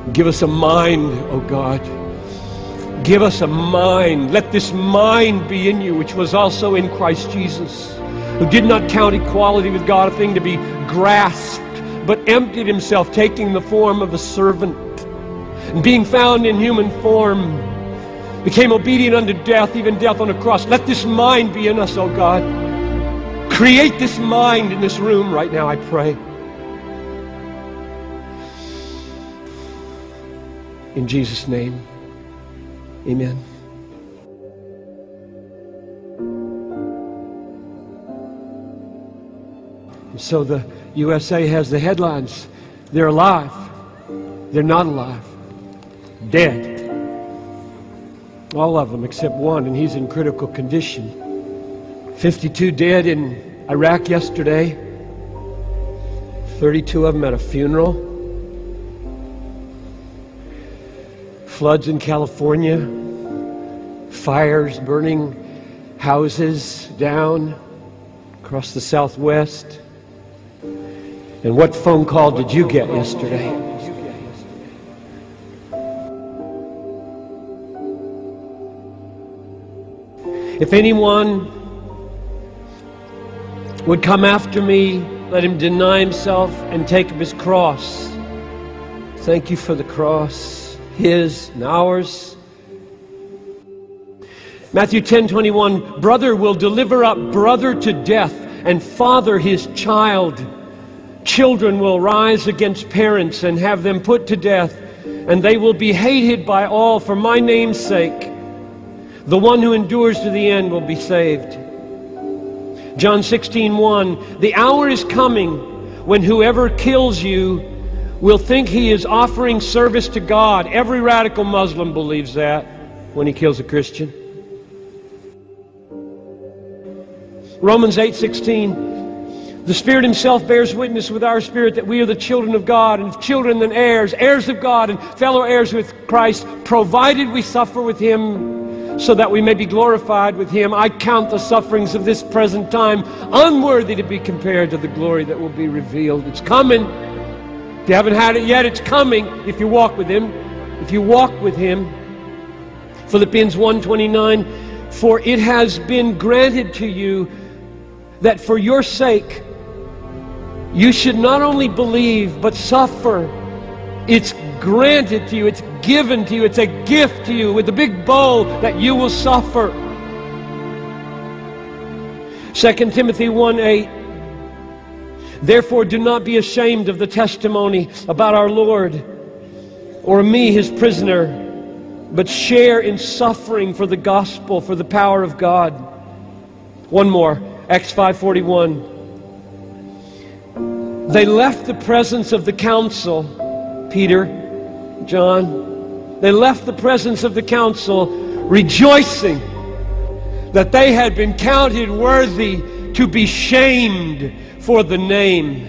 Give us a mind, oh God. Give us a mind. Let this mind be in you, which was also in Christ Jesus, who did not count equality with God a thing to be grasped, but emptied himself, taking the form of a servant, and being found in human form, became obedient unto death, even death on a cross. Let this mind be in us, oh God. Create this mind in this room right now, I pray. In Jesus' name, amen. And so the USA has the headlines. They're alive. They're not alive. Dead. All of them except one, and he's in critical condition. 52 dead in Iraq yesterday. 32 of them at a funeral. Floods in California. Fires burning houses down across the Southwest. And what phone call did you get yesterday? If anyone would come after me, let him deny himself and take up his cross. Thank you for the cross, his and ours. Matthew 10:21, brother will deliver up brother to death, and father his child. Children will rise against parents and have them put to death, and they will be hated by all for my name's sake. The one who endures to the end will be saved. John 16:1, the hour is coming when whoever kills you will think he is offering service to God. Every radical Muslim believes that when he kills a Christian. Romans 8:16, the Spirit himself bears witness with our spirit that we are the children of God, and if children then heirs, heirs of God, and fellow heirs with Christ, provided we suffer with him so that we may be glorified with him. I count the sufferings of this present time unworthy to be compared to the glory that will be revealed. It's coming. If you haven't had it yet, it's coming if you walk with him. If you walk with him. Philippians 1:29, for it has been granted to you that for your sake you should not only believe but suffer. It's granted to you, it's given to you, it's a gift to you with a big bow that you will suffer. 2 Timothy 1:8, therefore do not be ashamed of the testimony about our Lord or me, his prisoner, but share in suffering for the gospel, for the power of God. One more, Acts 5:41. They left the presence of the council, Peter, John, they left the presence of the council rejoicing that they had been counted worthy to be shamed for the name.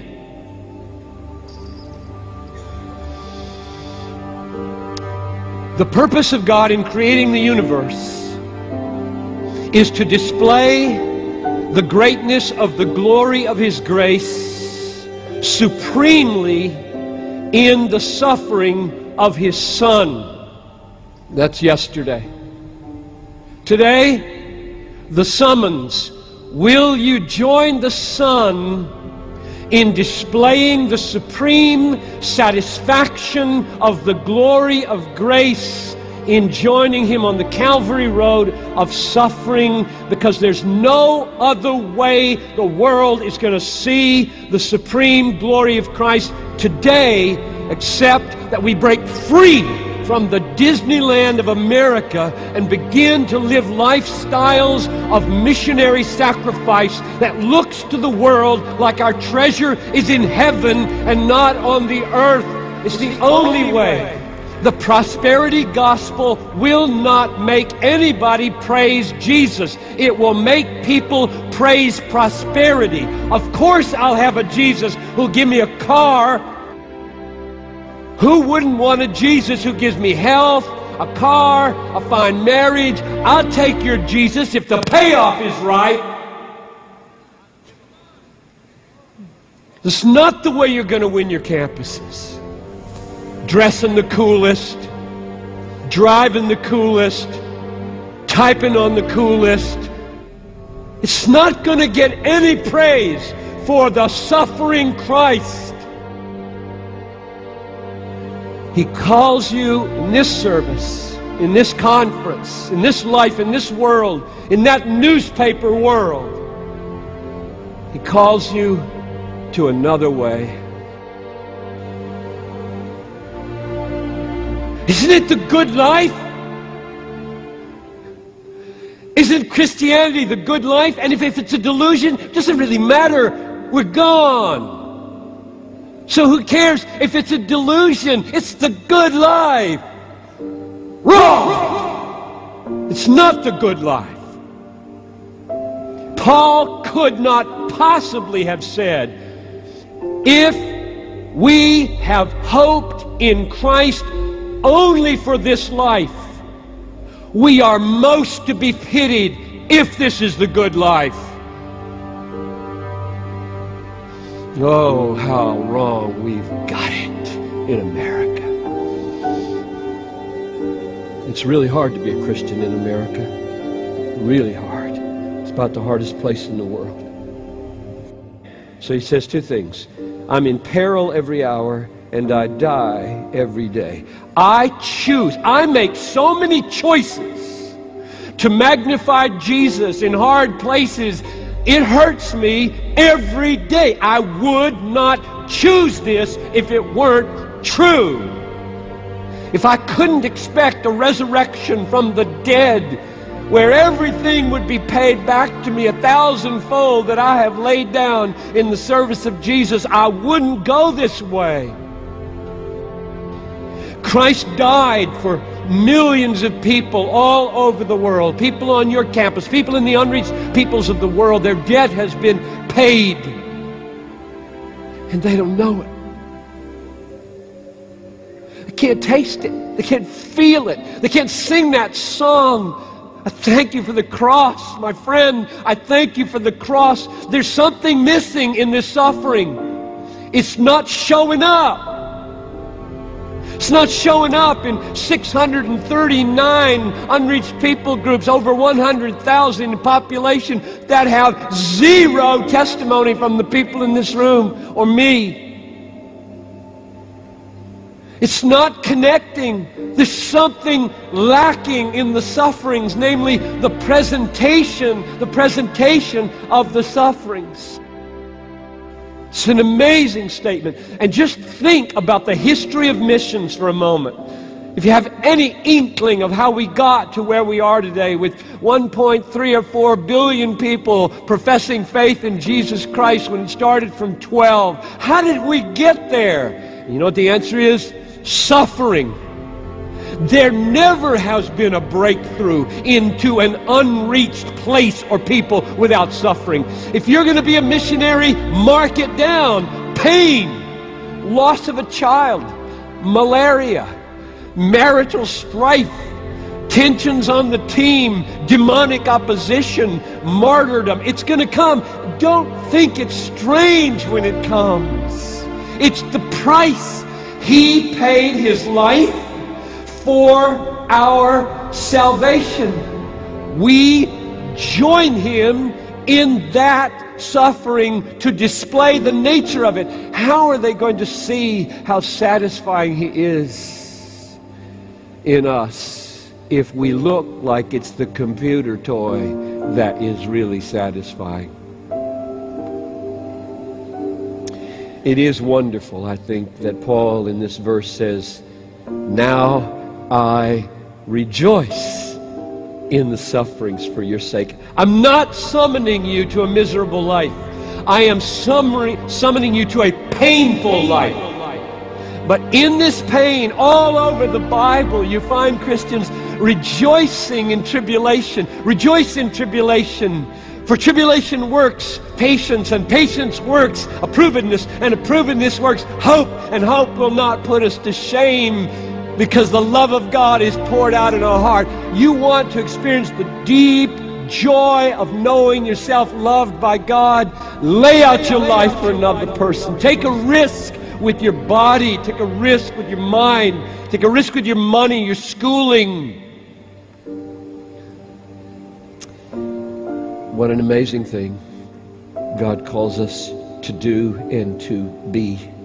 The purpose of God in creating the universe is to display the greatness of the glory of his grace supremely in the suffering of his Son. That's yesterday. Today, the summons, will you join the Son in displaying the supreme satisfaction of the glory of grace in joining him on the Calvary road of suffering, because there's no other way the world is going to see the supreme glory of Christ today except that we break free from the Disneyland of America and begin to live lifestyles of missionary sacrifice that looks to the world like our treasure is in heaven and not on the earth. It's the only way. The prosperity gospel will not make anybody praise Jesus. It will make people praise prosperity. Of course I'll have a Jesus who'll give me a car. Who wouldn't want a Jesus who gives me health, a car, a fine marriage? I'll take your Jesus if the payoff is right. It's not the way you're going to win your campuses. dressing the coolest, driving the coolest, typing on the coolest. It's not going to get any praise for the suffering Christ. He calls you in this service, in this conference, in this life, in this world, in that newspaper world. He calls you to another way. Isn't it the good life? Isn't Christianity the good life? And if it's a delusion, it doesn't really matter. We're gone. So who cares if it's a delusion? It's the good life. Wrong! It's not the good life. Paul could not possibly have said, if we have hoped in Christ only for this life, we are most to be pitied if this is the good life. Oh, how wrong we've got it in America. It's really hard to be a Christian in America. Really hard. It's about the hardest place in the world. So he says two things. I'm in peril every hour, and I die every day. I make so many choices to magnify Jesus in hard places. It hurts me every day. I would not choose this if it weren't true. If I couldn't expect a resurrection from the dead, where everything would be paid back to me 1,000-fold that I have laid down in the service of Jesus, I wouldn't go this way. Christ died for millions of people all over the world, people on your campus, people in the unreached peoples of the world. Their debt has been paid, and they don't know it. They can't taste it. They can't feel it. They can't sing that song. I thank you for the cross, my friend. I thank you for the cross. There's something missing in this suffering. It's not showing up. It's not showing up in 639 unreached people groups, over 100,000 in population, that have zero testimony from the people in this room or me. It's not connecting. There's something lacking in the sufferings, namely the presentation of the sufferings. It's an amazing statement. And just think about the history of missions for a moment. If you have any inkling of how we got to where we are today with 1.3 or 4 billion people professing faith in Jesus Christ when it started from 12, how did we get there? You know what the answer is? Suffering. There never has been a breakthrough into an unreached place or people without suffering. If you're going to be a missionary, mark it down. Pain, loss of a child, malaria, marital strife, tensions on the team, demonic opposition, martyrdom. It's going to come. Don't think it's strange when it comes. It's the price. He paid his life for our salvation. We join him in that suffering to display the nature of it. How are they going to see how satisfying he is in us if we look like it's the computer toy that is really satisfying? It is wonderful, I think, that Paul in this verse says, now I rejoice in the sufferings for your sake. I'm not summoning you to a miserable life. I am summoning you to a painful life. But in this pain, all over the Bible, you find Christians rejoicing in tribulation. Rejoice in tribulation. For tribulation works patience, and patience works approvedness, and approvedness works hope, and hope will not put us to shame, because the love of God is poured out in our heart. You want to experience the deep joy of knowing yourself loved by God? Lay out your life for another person. Take a risk with your body. Take a risk with your mind. Take a risk with your money, your schooling. What an amazing thing God calls us to do and to be.